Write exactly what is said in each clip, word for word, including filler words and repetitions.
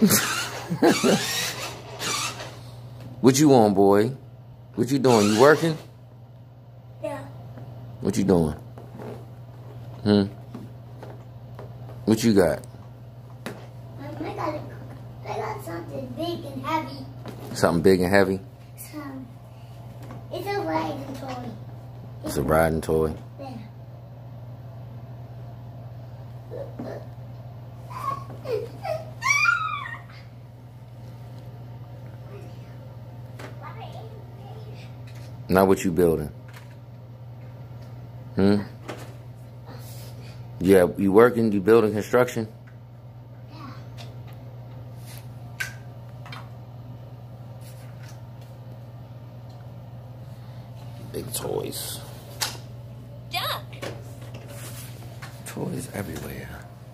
What you on, boy? What you doing? You working? Yeah. What you doing? Hmm? What you got? Um, I got, I got something big and heavy. Something big and heavy? Some, it's a riding toy. It's a riding toy. Yeah. Now what you building? Hmm? Yeah, you working, you building construction? Yeah. Big toys. Duck. Toys everywhere.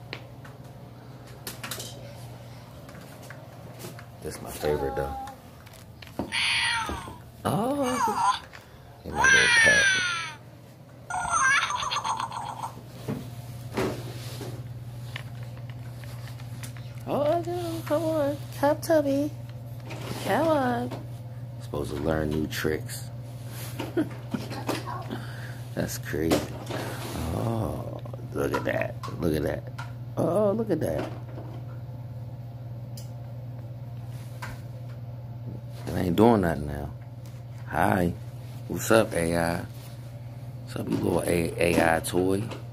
That's my favorite though. Oh, and my little pet. Oh no, come on, come Tubby, come on. Supposed to learn new tricks. That's crazy. Oh, look at that! Look at that! Oh, look at that! I ain't doing nothing now. Hi. What's up, A I? What's up, you little A I toy?